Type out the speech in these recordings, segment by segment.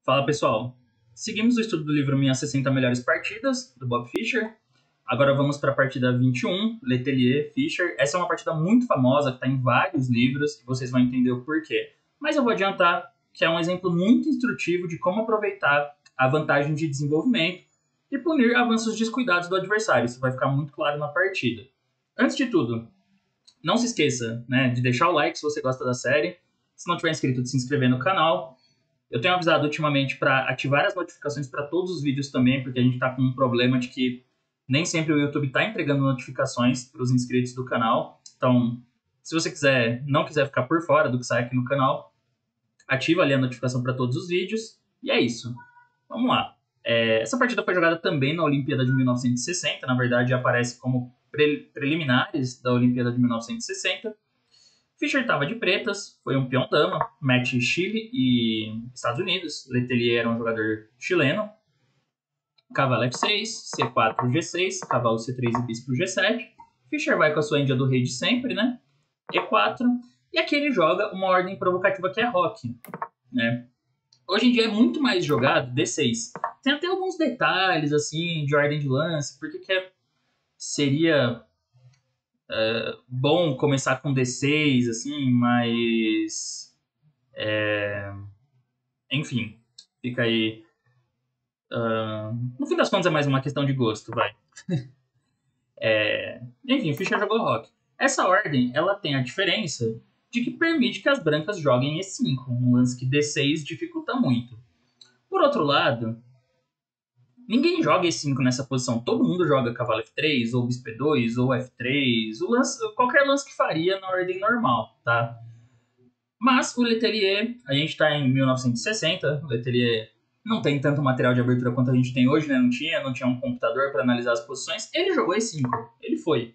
Fala pessoal, seguimos o estudo do livro Minhas 60 Melhores Partidas, do Bob Fischer. Agora vamos para a partida 21, Letelier, Fischer. Essa é uma partida muito famosa, que está em vários livros, e vocês vão entender o porquê. Mas eu vou adiantar que é um exemplo muito instrutivo de como aproveitar a vantagem de desenvolvimento e punir avanços descuidados do adversário. Isso vai ficar muito claro na partida. Antes de tudo, não se esqueça, de deixar o like se você gosta da série. Se não tiver inscrito, de se inscrever no canal. Eu tenho avisado ultimamente para ativar as notificações para todos os vídeos também, porque a gente está com um problema de que nem sempre o YouTube está entregando notificações para os inscritos do canal. Então, se você não quiser ficar por fora do que sai aqui no canal, ativa ali a notificação para todos os vídeos. E é isso. Vamos lá. Essa partida foi jogada também na Olimpíada de 1960. Na verdade, aparece como preliminares da Olimpíada de 1960. Fischer estava de pretas, foi um peão-dama, match Chile e Estados Unidos. Letelier era um jogador chileno. Cavalo F6, C4, G6, cavalo C3 e bispo G7. Fischer vai com a sua índia do rei de sempre, E4. E aqui ele joga uma ordem provocativa que é roque, Hoje em dia é muito mais jogado D6. Tem até alguns detalhes, assim, de ordem de lance, porque seria bom começar com D6, assim, mas... enfim, fica aí... no fim das contas é mais uma questão de gosto, vai. Enfim, o Fischer jogou roque. Essa ordem, ela tem a diferença de que permite que as brancas joguem E5, um lance que D6 dificulta muito. Por outro lado, ninguém joga E5 nessa posição. Todo mundo joga cavalo F3, ou bispo E2, ou F3, qualquer lance que faria na ordem normal, tá? Mas o Letelier, a gente está em 1960, o Letelier não tem tanto material de abertura quanto a gente tem hoje, Não tinha um computador para analisar as posições. Ele jogou E5, ele foi.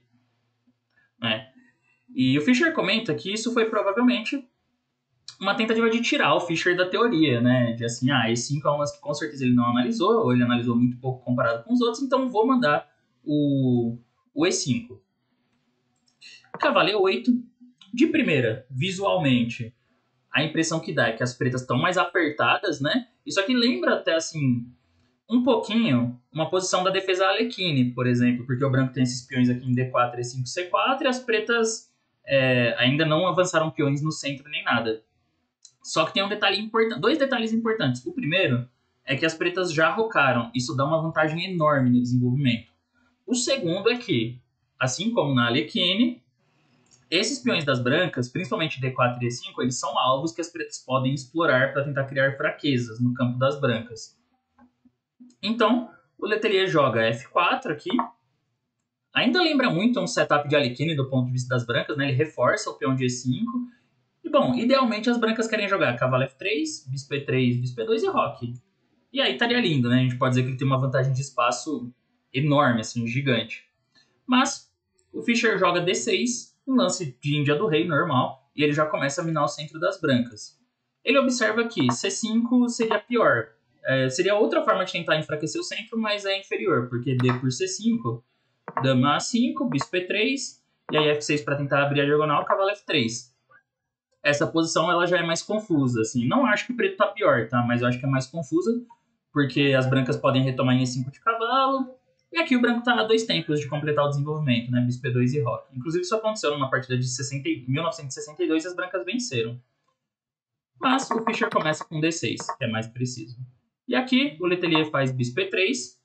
E o Fischer comenta que isso foi provavelmente uma tentativa de tirar o Fischer da teoria, De assim, E5 é um lance que com certeza ele não analisou, ou ele analisou muito pouco comparado com os outros, então vou mandar o E5. Cavalo E8, de primeira, visualmente, a impressão que dá é que as pretas estão mais apertadas, Isso aqui lembra até, assim, um pouquinho uma posição da defesa Alekhine, por exemplo, porque o branco tem esses peões aqui em D4, E5, C4, e as pretas ainda não avançaram peões no centro nem nada. Só que tem dois detalhes importantes. O primeiro é que as pretas já rocaram, isso dá uma vantagem enorme no desenvolvimento. O segundo é que, assim como na Alekhine, esses peões das brancas, principalmente D4 e E5, eles são alvos que as pretas podem explorar para tentar criar fraquezas no campo das brancas. Então, o Letelier joga F4 aqui. Ainda lembra muito um setup de Alekhine do ponto de vista das brancas, Ele reforça o peão de E5. E, bom, idealmente as brancas querem jogar cavalo F3, bispo E3, bispo E2 e roque. E aí estaria lindo, A gente pode dizer que ele tem uma vantagem de espaço enorme, assim, gigante. Mas o Fischer joga D6, um lance de índia do rei normal, e ele já começa a minar o centro das brancas. Ele observa que C5 seria pior. Seria outra forma de tentar enfraquecer o centro, mas é inferior, porque D por C5, dama A5, bispo E3, e aí F6 para tentar abrir a diagonal, cavalo F3. Essa posição ela já é mais confusa, assim. Não acho que o preto tá pior, tá? Mas eu acho que é mais confusa, porque as brancas podem retomar em E5 de cavalo, e aqui o branco tá a 2 tempos de completar o desenvolvimento, bispo E2 e roque. Inclusive isso aconteceu numa partida de 1962 e as brancas venceram. Mas o Fischer começa com D6, que é mais preciso. E aqui o Letelier faz bispo E3.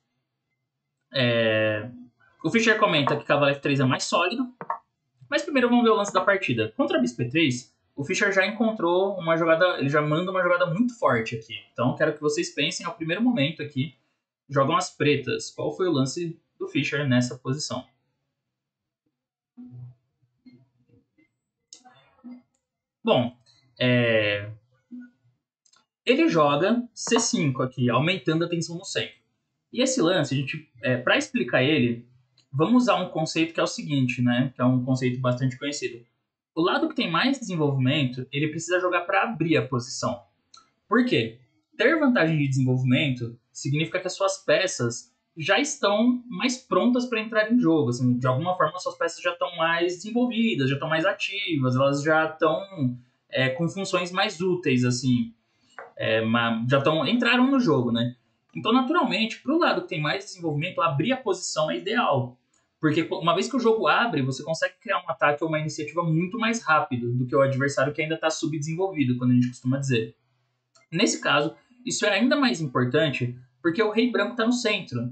O Fischer comenta que cavalo F3 é mais sólido. Mas primeiro vamos ver o lance da partida. Contra bispo E3, o Fischer já encontrou uma jogada, ele já manda uma jogada muito forte aqui. Então quero que vocês pensem ao primeiro momento aqui. Jogam as pretas. Qual foi o lance do Fischer nessa posição? Bom, ele joga C5 aqui, aumentando a tensão no centro. E esse lance, para explicar ele, vamos usar um conceito que é o seguinte, que é um conceito bastante conhecido. O lado que tem mais desenvolvimento, ele precisa jogar para abrir a posição. Por quê? Ter vantagem de desenvolvimento significa que as suas peças já estão mais prontas para entrar em jogo. Assim, de alguma forma, as suas peças já estão mais desenvolvidas, já estão mais ativas, elas já estão com funções mais úteis, assim. já entraram no jogo, né? Então, naturalmente, para o lado que tem mais desenvolvimento, abrir a posição é ideal. Porque uma vez que o jogo abre, você consegue criar um ataque ou uma iniciativa muito mais rápido do que o adversário que ainda está subdesenvolvido, quando a gente costuma dizer. Nesse caso, isso é ainda mais importante porque o rei branco está no centro.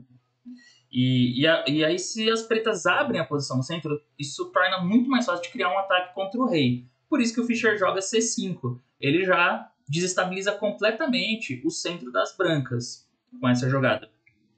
E aí, se as pretas abrem a posição no centro, isso torna muito mais fácil de criar um ataque contra o rei. Por isso que o Fischer joga C5. Ele já desestabiliza completamente o centro das brancas com essa jogada.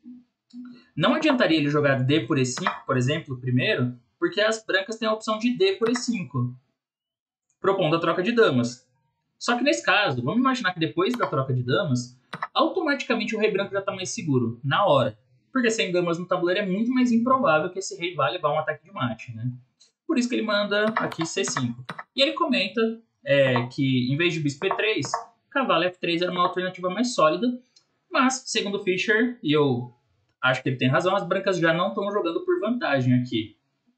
Não adiantaria ele jogar D por E5, por exemplo, primeiro, porque as brancas têm a opção de D por E5, propondo a troca de damas. Só que nesse caso, vamos imaginar que depois da troca de damas, automaticamente o rei branco já está mais seguro, na hora. Porque sem damas no tabuleiro é muito mais improvável que esse rei vá levar um ataque de mate, né? Por isso que ele manda aqui C5. E ele comenta que, em vez de bispo E3, cavalo F3 era uma alternativa mais sólida, mas, segundo Fischer, e eu acho que ele tem razão, as brancas já não estão jogando por vantagem aqui.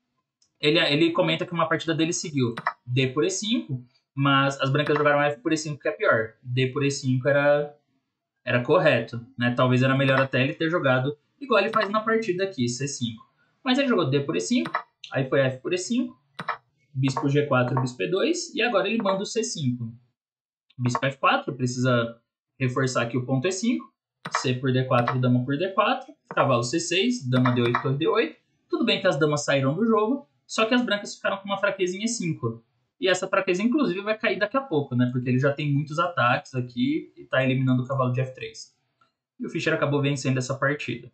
Ele comenta que uma partida dele seguiu D por E5, mas as brancas jogaram F por E5, que é pior. D por E5 era correto, né? Talvez era melhor até ele ter jogado igual ele faz na partida aqui, C5. Mas ele jogou D por E5, aí foi F por E5, bispo G4, bispo E2, e agora ele manda o C5. Bispo F4, precisa reforçar aqui o ponto E5, C por D4, dama por D4, cavalo C6, dama D8, torre D8. Tudo bem que as damas saíram do jogo, só que as brancas ficaram com uma fraqueza em E5. E essa fraqueza, inclusive, vai cair daqui a pouco, né? Porque ele já tem muitos ataques aqui e está eliminando o cavalo de F3. E o Fischer acabou vencendo essa partida.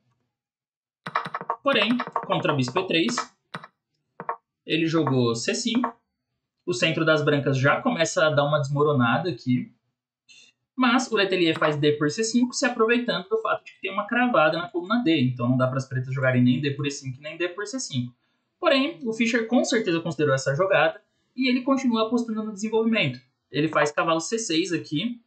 Porém, contra bispo E3, ele jogou C5. O centro das brancas já começa a dar uma desmoronada aqui. Mas o Letelier faz D por C5, se aproveitando do fato de que tem uma cravada na coluna D. Então não dá para as pretas jogarem nem D por E5 nem D por C5. Porém, o Fischer com certeza considerou essa jogada e ele continua apostando no desenvolvimento. Ele faz cavalo C6 aqui.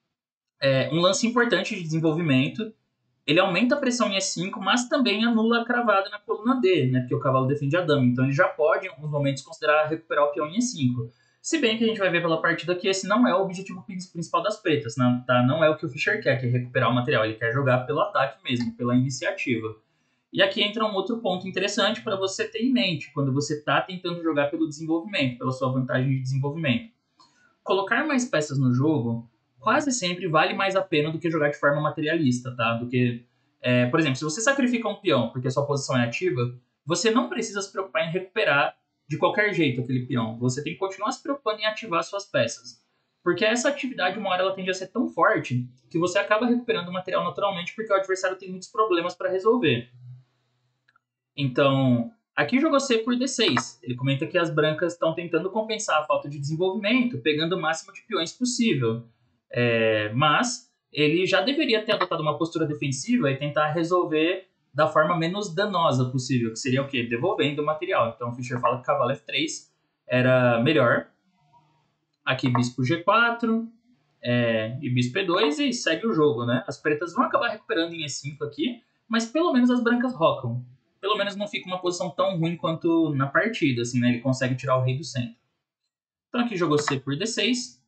Um lance importante de desenvolvimento. Ele aumenta a pressão em E5, mas também anula a cravada na coluna D, né? Porque o cavalo defende a dama. Então ele já pode, em alguns momentos, considerar recuperar o peão em E5. Se bem que a gente vai ver pela partida que esse não é o objetivo principal das pretas, né? Tá? Não é o que o Fischer quer, que é recuperar o material. Ele quer jogar pelo ataque mesmo, pela iniciativa. E aqui entra um outro ponto interessante para você ter em mente, quando você está tentando jogar pelo desenvolvimento, pela sua vantagem de desenvolvimento. Colocar mais peças no jogo quase sempre vale mais a pena do que jogar de forma materialista, tá? Do que, por exemplo, se você sacrifica um peão porque a sua posição é ativa, você não precisa se preocupar em recuperar de qualquer jeito aquele peão. Você tem que continuar se preocupando em ativar suas peças. Porque essa atividade, uma hora, ela tende a ser tão forte que você acaba recuperando o material naturalmente porque o adversário tem muitos problemas para resolver. Então, aqui jogou C por D6. Ele comenta que as brancas estão tentando compensar a falta de desenvolvimento, pegando o máximo de peões possível. Mas ele já deveria ter adotado uma postura defensiva e tentar resolver da forma menos danosa possível, que seria o quê? Devolvendo o material. Então o Fischer fala que cavalo F3 era melhor. Aqui bispo G4 e bispo E2 e segue o jogo, né? As pretas vão acabar recuperando em E5 aqui, mas pelo menos as brancas rocam. Pelo menos não fica uma posição tão ruim quanto na partida, assim, né? Ele consegue tirar o rei do centro. Então aqui jogou C por D6.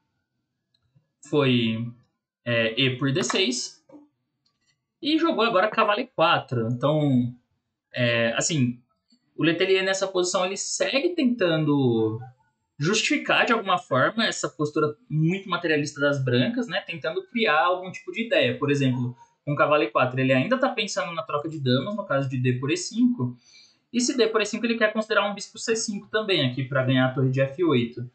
Foi E por D6. E jogou agora cavalo E4. Então, assim, o Letelier nessa posição ele segue tentando justificar de alguma forma essa postura muito materialista das brancas, né? Tentando criar algum tipo de ideia. Por exemplo, com o cavalo E4, ele ainda está pensando na troca de damas, no caso de D por E5. E se D por E5, ele quer considerar um bispo C5 também aqui para ganhar a torre de F8.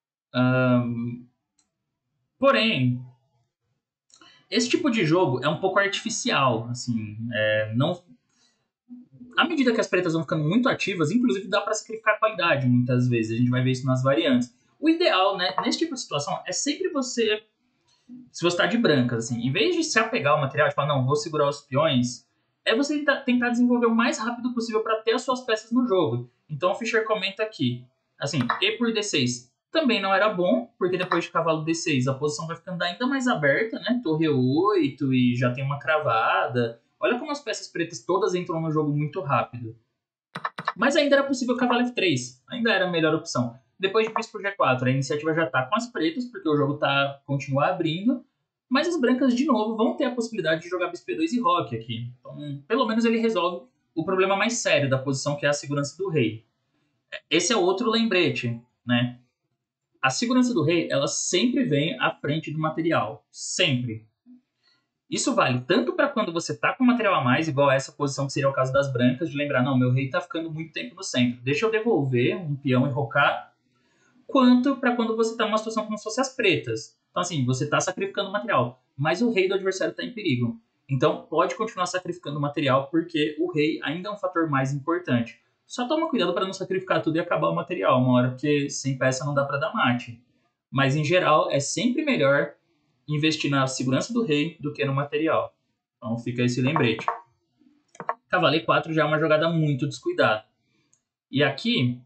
Porém, esse tipo de jogo é um pouco artificial, assim, não... À medida que as pretas vão ficando muito ativas, inclusive dá para sacrificar qualidade muitas vezes, a gente vai ver isso nas variantes. O ideal, né, nesse tipo de situação, é sempre você, se você está de brancas, assim, em vez de se apegar ao material, de falar, não, vou segurar os peões, é você tentar desenvolver o mais rápido possível para ter as suas peças no jogo. Então o Fischer comenta aqui, assim, E por D6 também não era bom, porque depois de cavalo D6 a posição vai ficando ainda mais aberta, né? Torre 8 e já tem uma cravada. Olha como as peças pretas todas entram no jogo muito rápido. Mas ainda era possível cavalo F3, ainda era a melhor opção. Depois de bispo G4, a iniciativa já está com as pretas, porque o jogo continua abrindo. Mas as brancas, de novo, vão ter a possibilidade de jogar bispo B2 e roque aqui. Então, pelo menos ele resolve o problema mais sério da posição, que é a segurança do rei. Esse é outro lembrete, né? A segurança do rei, ela sempre vem à frente do material. Sempre. Isso vale tanto para quando você tá com material a mais, igual essa posição que seria o caso das brancas, de lembrar, não, meu rei tá ficando muito tempo no centro, deixa eu devolver um peão e rocar, quanto para quando você tá numa situação como se fosse as pretas. Então, assim, você tá sacrificando material, mas o rei do adversário tá em perigo. Então, pode continuar sacrificando material, porque o rei ainda é um fator mais importante. Só toma cuidado para não sacrificar tudo e acabar o material uma hora, porque sem peça não dá para dar mate. Mas, em geral, é sempre melhor investir na segurança do rei do que no material. Então fica esse lembrete. Cavalo E4 já é uma jogada muito descuidada. E aqui,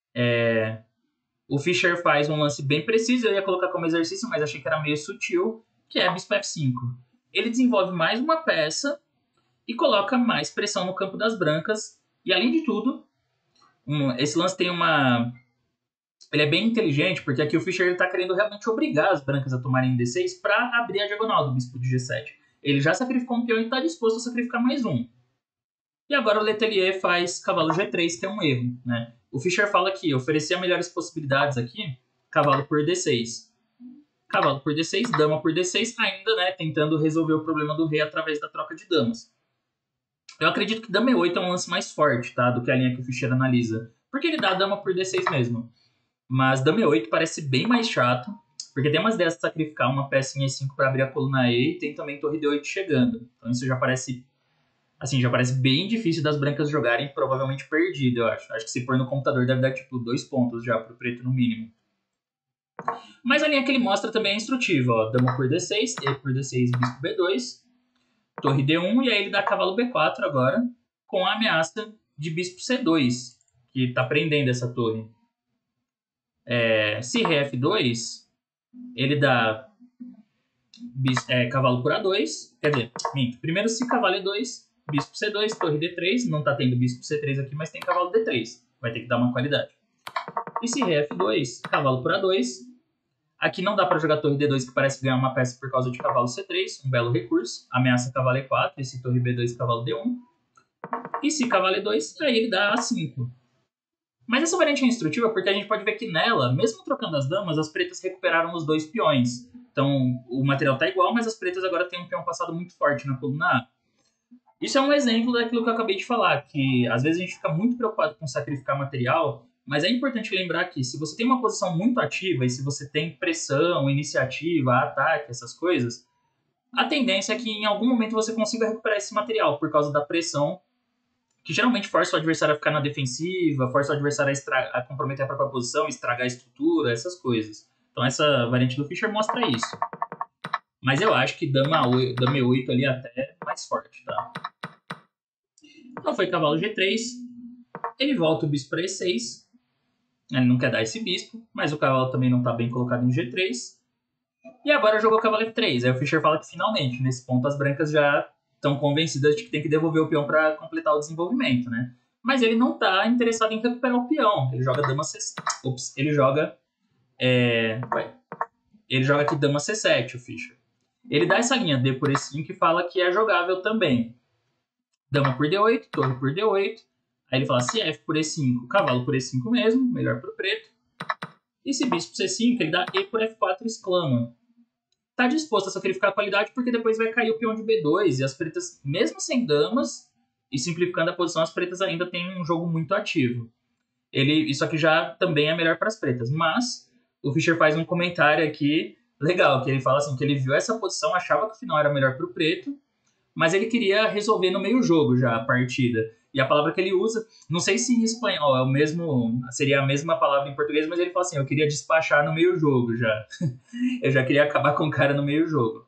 o Fischer faz um lance bem preciso, eu ia colocar como exercício, mas achei que era meio sutil, que é bispo F5. Ele desenvolve mais uma peça e coloca mais pressão no campo das brancas. E além de tudo, esse lance tem uma... Ele é bem inteligente, porque aqui o Fischer está querendo realmente obrigar as brancas a tomarem D6 para abrir a diagonal do bispo de G7. Ele já sacrificou um peão e está disposto a sacrificar mais um. E agora o Letellier faz cavalo G3, que é um erro, né? O Fischer fala que oferecia melhores possibilidades aqui, cavalo por D6. Cavalo por D6, dama por D6, ainda, né, tentando resolver o problema do rei através da troca de damas. Eu acredito que dama E8 é um lance mais forte, tá, do que a linha que o Fischer analisa, porque ele dá a dama por D6 mesmo. Mas dama E8 parece bem mais chato, porque tem umas ideias de sacrificar uma peça em E5 para abrir a coluna E e tem também torre D8 chegando. Então isso já parece, assim, já parece bem difícil das brancas jogarem, provavelmente perdido, eu acho. Acho que se pôr no computador deve dar tipo 2 pontos já pro preto no mínimo. Mas a linha que ele mostra também é instrutiva, ó. Dama por D6, E por D6, bispo B2, torre D1 e aí ele dá cavalo B4 agora, com a ameaça de bispo C2, que tá prendendo essa torre. Se rei F2, ele dá cavalo por A2, quer dizer, minto. Primeiro se cavalo E2, bispo C2, torre D3, não tá tendo bispo C3 aqui, mas tem cavalo D3, vai ter que dar uma qualidade. E se rei F2, cavalo por A2, aqui não dá para jogar torre D2, que parece ganhar uma peça por causa de cavalo C3, um belo recurso, ameaça cavalo E4, esse torre B2, cavalo D1, e se cavalo E2, aí ele dá A5. Mas essa variante é instrutiva porque a gente pode ver que nela, mesmo trocando as damas, as pretas recuperaram os 2 peões. Então, o material tá igual, mas as pretas agora têm um peão passado muito forte na coluna A. Isso é um exemplo daquilo que eu acabei de falar, que às vezes a gente fica muito preocupado com sacrificar material, mas é importante lembrar que se você tem uma posição muito ativa e se você tem pressão, iniciativa, ataque, essas coisas, a tendência é que em algum momento você consiga recuperar esse material por causa da pressão, que geralmente força o adversário a ficar na defensiva, força o adversário a comprometer a própria posição, estragar a estrutura, essas coisas. Então essa variante do Fischer mostra isso. Mas eu acho que dama E8 ali até é mais forte, tá? Então foi cavalo G3, ele volta o bispo para E6, ele não quer dar esse bispo, mas o cavalo também não está bem colocado em G3. E agora jogou cavalo F3, aí o Fischer fala que finalmente, nesse ponto, as brancas já estão convencidas de que tem que devolver o peão para completar o desenvolvimento, né? Mas ele não está interessado em recuperar o peão. Ele joga dama C7. Ops, ele joga aqui dama C7, o Fischer. Ele dá essa linha D por E5 e fala que é jogável também. Dama por D8, torre por D8. Aí ele fala se F por E5, cavalo por E5 mesmo, melhor pro preto. E se bispo C5, ele dá E por F4 e exclama. Tá disposto a sacrificar a qualidade porque depois vai cair o peão de B2 e as pretas, mesmo sem damas e simplificando a posição, as pretas ainda têm um jogo muito ativo. Isso aqui já também é melhor para as pretas, mas o Fischer faz um comentário aqui legal, que ele fala assim, que ele viu essa posição, achava que o final era melhor para o preto, mas ele queria resolver no meio jogo já a partida. E a palavra que ele usa, não sei se em espanhol é o mesmo, seria a mesma palavra em português, mas ele fala assim, eu queria despachar no meio jogo já. Eu já queria acabar com o cara no meio jogo.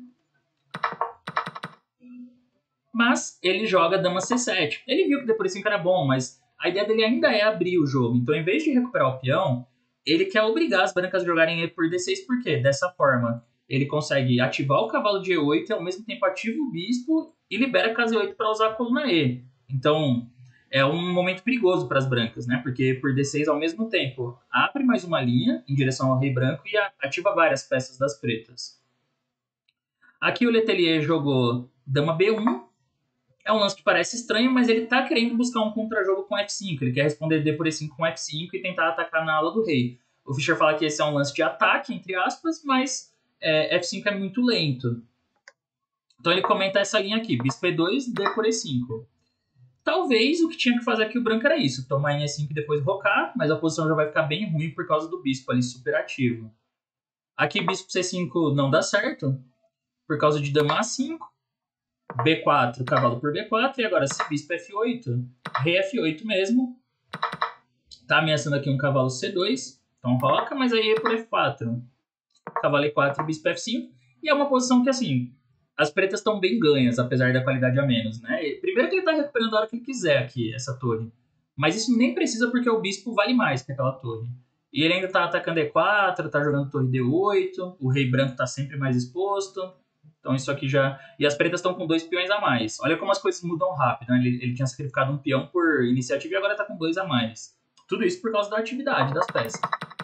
Mas ele joga dama C7. Ele viu que depois D5 era bom, mas a ideia dele ainda é abrir o jogo. Então, em vez de recuperar o peão, ele quer obrigar as brancas a jogarem E por D6, por quê? Dessa forma, ele consegue ativar o cavalo de E8 e ao mesmo tempo ativa o bispo e libera a casa E8 para usar a coluna E. Então, é um momento perigoso para as brancas, né? Porque por D6, ao mesmo tempo, abre mais uma linha em direção ao rei branco e ativa várias peças das pretas. Aqui o Letelier jogou dama B1. É um lance que parece estranho, mas ele tá querendo buscar um contrajogo com F5. Ele quer responder D por E5 com F5 e tentar atacar na ala do rei. O Fischer fala que esse é um lance de ataque, entre aspas, mas F5 é muito lento. Então ele comenta essa linha aqui, bispo E2, D por E5. Talvez o que tinha que fazer aqui o branco era isso, tomar em E5 e depois rocar, mas a posição já vai ficar bem ruim por causa do bispo ali super ativo. Aqui bispo C5 não dá certo, por causa de dama A5, B4, cavalo por B4, e agora se bispo F8, rei F8 mesmo. Tá ameaçando aqui um cavalo C2, então roca, mas aí é por F4. Cavalo E4, bispo F5, e é uma posição que assim, as pretas estão bem ganhas, apesar da qualidade a menos, né? Primeiro que ele tá recuperando a hora que ele quiser aqui, essa torre. Mas isso nem precisa porque o bispo vale mais que aquela torre. E ele ainda tá atacando E4, tá jogando torre D8, o rei branco tá sempre mais exposto. Então isso aqui já... E as pretas estão com 2 peões a mais. Olha como as coisas mudam rápido, né? Ele tinha sacrificado um peão por iniciativa e agora tá com 2 a mais. Tudo isso por causa da atividade das peças.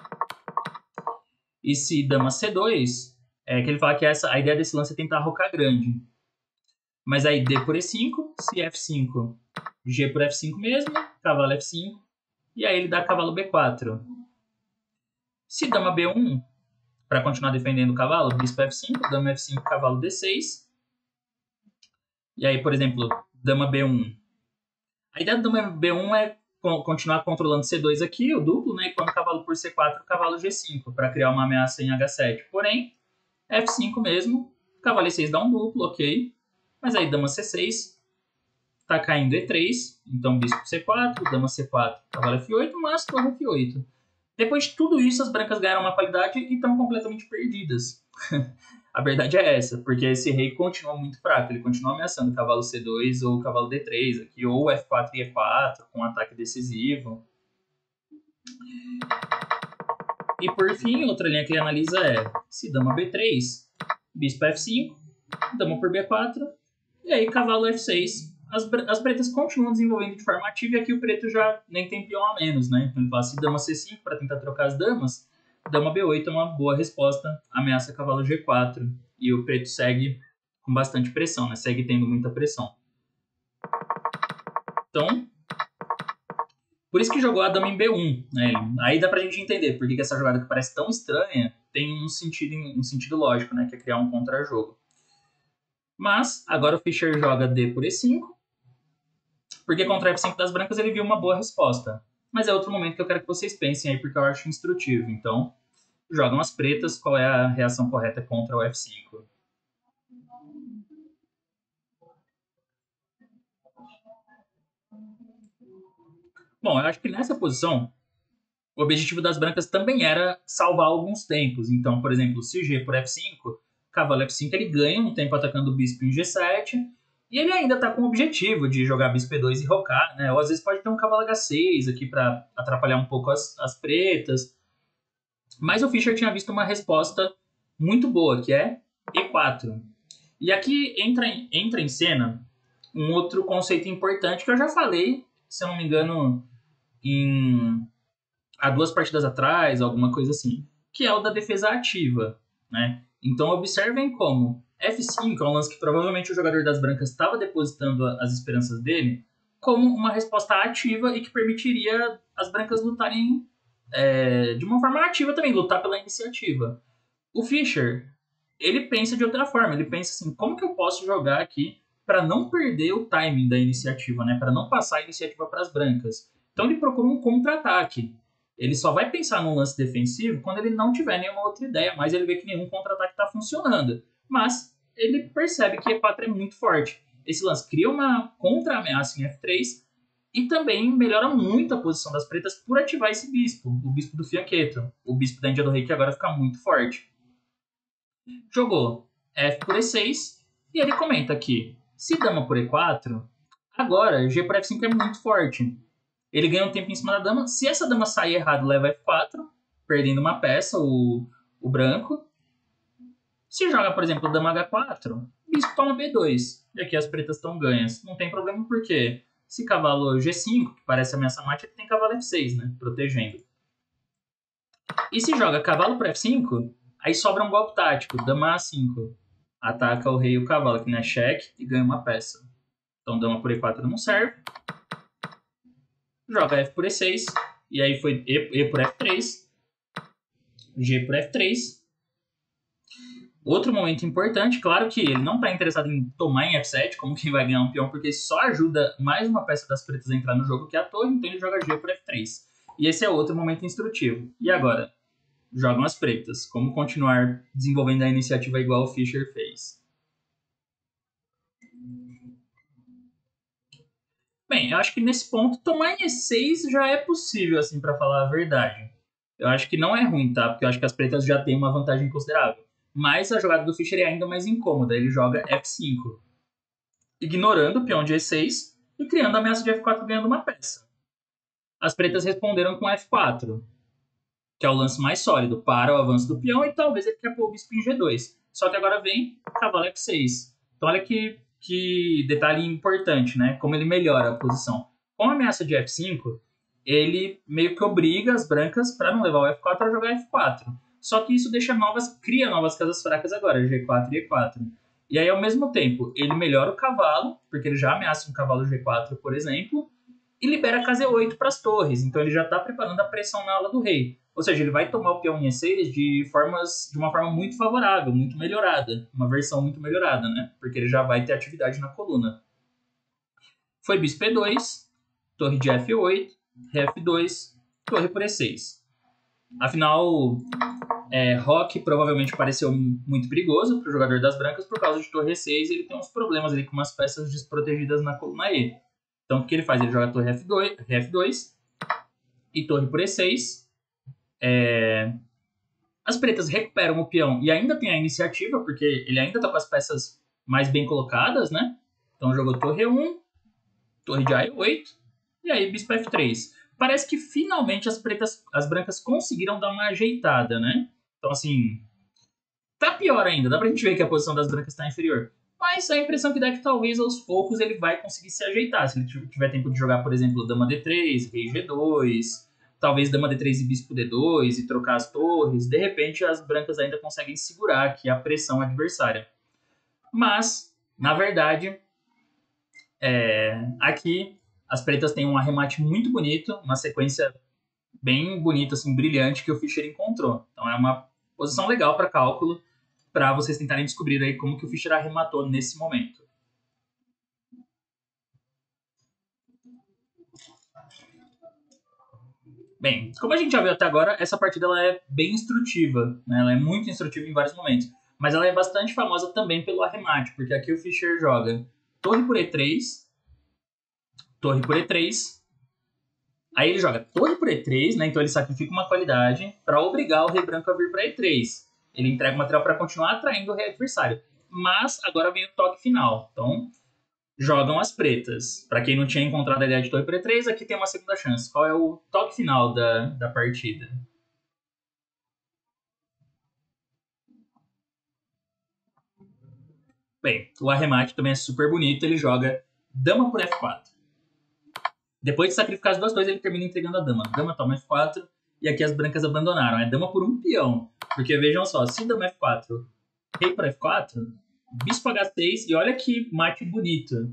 E se dama C2, que ele fala que a ideia desse lance é tentar rocar grande. Mas aí D por E5, se F5, G por F5 mesmo, cavalo F5, e aí ele dá cavalo B4. Se dama B1, para continuar defendendo o cavalo, bispo F5, dama F5, cavalo D6. E aí, por exemplo, dama B1. A ideia do dama B1 é continuar controlando C2 aqui, o duplo, né? E quando cavalo por C4, cavalo G5, para criar uma ameaça em H7. Porém, F5 mesmo, cavalo E6 dá um duplo, ok. Mas aí dama C6, tá caindo E3, então bispo C4, dama C4, cavalo F8, mas torre F8. Depois de tudo isso, as brancas ganharam uma qualidade e estão completamente perdidas. A verdade é essa, porque esse rei continua muito fraco, ele continua ameaçando o cavalo C2 ou o cavalo D3 aqui, ou F4 e E4, com um ataque decisivo. E por fim, outra linha que ele analisa é se dama B3, bispo F5, dama por B4, e aí cavalo F6. As pretas continuam desenvolvendo de forma ativa e aqui o preto já nem tem peão a menos, né? Então ele fala se dama C5 para tentar trocar as damas, dama B8 é uma boa resposta, ameaça cavalo G4 e o preto segue com bastante pressão, né? Segue tendo muita pressão. Então, por isso que jogou a dama em B1, né? Aí dá pra gente entender por que essa jogada que parece tão estranha tem um sentido lógico, né? Que é criar um contra-jogo. Mas agora o Fischer joga D por E5, porque contra F5 das brancas ele viu uma boa resposta. Mas é outro momento que eu quero que vocês pensem aí, porque eu acho instrutivo. Então, jogam as pretas, qual é a reação correta contra o F5? Bom, eu acho que nessa posição, o objetivo das brancas também era salvar alguns tempos. Então, por exemplo, se G por F5, cavalo F5 ele ganha um tempo atacando o bispo em G7, e ele ainda está com o objetivo de jogar bispo E2 e rocar, né? Ou às vezes pode ter um cavalo H6 aqui para atrapalhar um pouco as pretas. Mas o Fischer tinha visto uma resposta muito boa, que é E4. E aqui entra em cena um outro conceito importante que eu já falei, se eu não me engano, há 2 partidas atrás, alguma coisa assim, que é o da defesa ativa, né? Então observem como F5 é um lance que provavelmente o jogador das brancas estava depositando as esperanças dele como uma resposta ativa e que permitiria as brancas lutarem de uma forma ativa também, lutar pela iniciativa. O Fischer, ele pensa de outra forma, ele pensa assim, como que eu posso jogar aqui para não perder o timing da iniciativa, né? Para não passar a iniciativa para as brancas. Então ele procura um contra-ataque. Ele só vai pensar num lance defensivo quando ele não tiver nenhuma outra ideia, mas ele vê que nenhum contra-ataque está funcionando. Mas ele percebe que E4 é muito forte. Esse lance cria uma contra-ameaça em F3 e também melhora muito a posição das pretas por ativar esse bispo, o bispo do fianqueto, o bispo da Índia do Rei, que agora fica muito forte. Jogou F por E6 e ele comenta aqui, se dama por E4, agora G por F5 é muito forte. Ele ganha um tempo em cima da dama. Se essa dama sair errado, leva F4, perdendo uma peça, o branco. Se joga, por exemplo, dama H4, bispo toma B2. E aqui as pretas estão ganhas. Não tem problema porque se cavalo G5, que parece ameaça mate, ele tem cavalo F6, né? Protegendo. E se joga cavalo por F5, aí sobra um golpe tático, dama A5. ataca o rei e o cavalo, que não é cheque, e ganha uma peça. Então dama por E4 não serve. Joga F por E6, e aí foi E por F3, G por F3. Outro momento importante, claro que ele não está interessado em tomar em F7, como quem vai ganhar um peão, porque só ajuda mais uma peça das pretas a entrar no jogo, que é a torre, então ele joga G por F3. E esse é outro momento instrutivo. E agora? Jogam as pretas. Como continuar desenvolvendo a iniciativa igual o Fischer fez? Bem, eu acho que nesse ponto tomar em E6 já é possível, assim, para falar a verdade. Eu acho que não é ruim, tá? Porque eu acho que as pretas já têm uma vantagem considerável. Mas a jogada do Fischer é ainda mais incômoda. Ele joga F5, ignorando o peão de E6 e criando a ameaça de F4 ganhando uma peça. As pretas responderam com F4, que é o lance mais sólido para o avanço do peão, e talvez ele quer pôr o bispo em G2. Só que agora vem cavalo F6. Então olha que detalhe importante, né? Como ele melhora a posição. Com a ameaça de F5, ele meio que obriga as brancas, para não levar o F4, a jogar F4. Só que isso cria novas casas fracas agora, G4 e E4. E aí, ao mesmo tempo, ele melhora o cavalo, porque ele já ameaça um cavalo G4, por exemplo, e libera a casa E8 para as torres. Então ele já está preparando a pressão na ala do rei. Ou seja, ele vai tomar o peão em E6 de uma forma muito favorável, muito melhorada. Uma versão muito melhorada, né? Porque ele já vai ter atividade na coluna. Foi bispo E2, torre de F8, rei F2, torre por E6. Afinal, Roque provavelmente pareceu muito perigoso para o jogador das brancas por causa de torre E6. Ele tem uns problemas ali com umas peças desprotegidas na coluna E. Então, o que ele faz? Ele joga torre F2 e torre por E6. As pretas recuperam o peão e ainda tem a iniciativa, porque ele ainda tá com as peças mais bem colocadas, né? Então, jogou torre E1, torre de A8, e aí bispo F3. Parece que finalmente as brancas conseguiram dar uma ajeitada, né? Então, assim, tá pior ainda. Dá pra gente ver que a posição das brancas tá inferior. Mas a impressão que dá é que talvez aos poucos ele vai conseguir se ajeitar. Se ele tiver tempo de jogar, por exemplo, dama D3, rei G2, talvez dama D3 e bispo D2 e trocar as torres, de repente as brancas ainda conseguem segurar aqui a pressão adversária. Mas, na verdade, aqui as pretas têm um arremate muito bonito, uma sequência bem bonita, assim, brilhante que o Fischer encontrou. Então é uma posição legal para cálculo, para vocês tentarem descobrir aí como que o Fischer arrematou nesse momento. Bem, como a gente já viu até agora, essa partida ela é bem instrutiva, né? Ela é muito instrutiva em vários momentos, mas ela é bastante famosa também pelo arremate, porque aqui o Fischer joga torre por E3, torre por E3, aí ele joga torre por E3, né? Então ele sacrifica uma qualidade para obrigar o rei branco a vir para E3. Ele entrega o material para continuar atraindo o rei adversário. Mas agora vem o toque final. Então, jogam as pretas. Para quem não tinha encontrado a ideia de torre por E3, aqui tem uma segunda chance. Qual é o toque final da partida? Bem, o arremate também é super bonito. Ele joga dama por F4. Depois de sacrificar as duas torres, ele termina entregando a dama. Dama toma F4 e aqui as brancas abandonaram. É dama por um peão. Porque vejam só, se dama F4, rei por F4, bispo H6 e olha que mate bonito.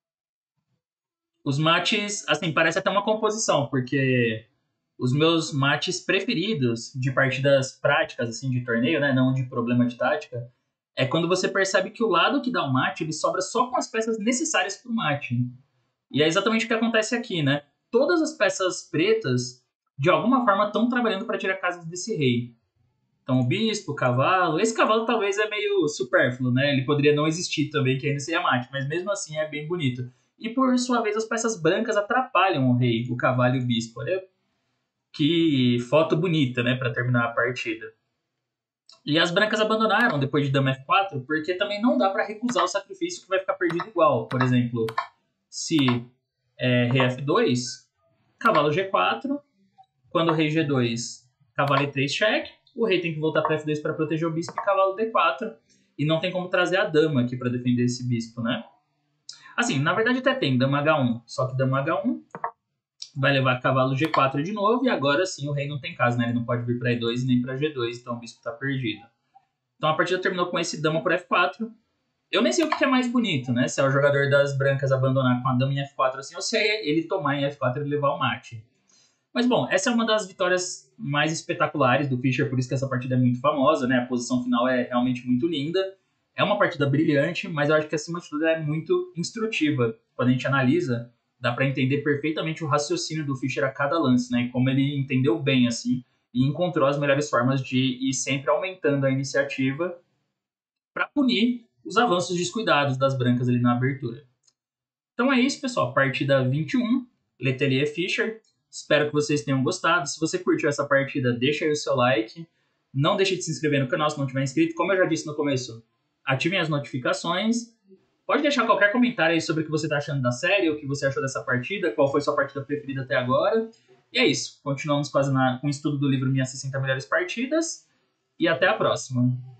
Os mates, assim, parece até uma composição, porque os meus mates preferidos de partidas práticas, assim, de torneio, né, não de problema de tática, é quando você percebe que o lado que dá o mate, ele sobra só com as peças necessárias para o mate. E é exatamente o que acontece aqui, né? Todas as peças pretas, de alguma forma, estão trabalhando para tirar casas desse rei. Então, o bispo, o cavalo... Esse cavalo talvez é meio supérfluo, né? Ele poderia não existir também, que ainda seria mate, mas mesmo assim é bem bonito. E, por sua vez, as peças brancas atrapalham o rei, o cavalo e o bispo. Olha que foto bonita, né, para terminar a partida. E as brancas abandonaram depois de dama F4, porque também não dá para recusar o sacrifício que vai ficar perdido igual. Por exemplo, se rei F2, cavalo G4, quando o rei G2, cavalo E3 cheque, o rei tem que voltar para F2 para proteger o bispo e cavalo D4, e não tem como trazer a dama aqui para defender esse bispo, né? Assim, na verdade até tem dama H1, só que dama H1 vai levar cavalo G4 de novo, e agora sim o rei não tem casa, né? Ele não pode vir para E2 nem para G2, então o bispo está perdido. Então a partida terminou com esse dama por F4, Eu nem sei o que é mais bonito, né? Se é o jogador das brancas abandonar com a dama em F4 assim, ou se é ele tomar em F4 e levar o mate. Mas bom, essa é uma das vitórias mais espetaculares do Fischer, por isso que essa partida é muito famosa, né? A posição final é realmente muito linda. É uma partida brilhante, mas eu acho que acima de tudo ela é muito instrutiva. Quando a gente analisa, dá para entender perfeitamente o raciocínio do Fischer a cada lance, né? E como ele entendeu bem assim e encontrou as melhores formas de ir sempre aumentando a iniciativa para punir os avanços descuidados das brancas ali na abertura. Então é isso, pessoal. Partida 21, Letelier Fischer. Espero que vocês tenham gostado. Se você curtiu essa partida, deixa aí o seu like. Não deixe de se inscrever no canal se não tiver inscrito. Como eu já disse no começo, ativem as notificações. Pode deixar qualquer comentário aí sobre o que você está achando da série, o que você achou dessa partida, qual foi sua partida preferida até agora. E é isso. Continuamos com o estudo do livro Minhas 60 Melhores Partidas. E até a próxima.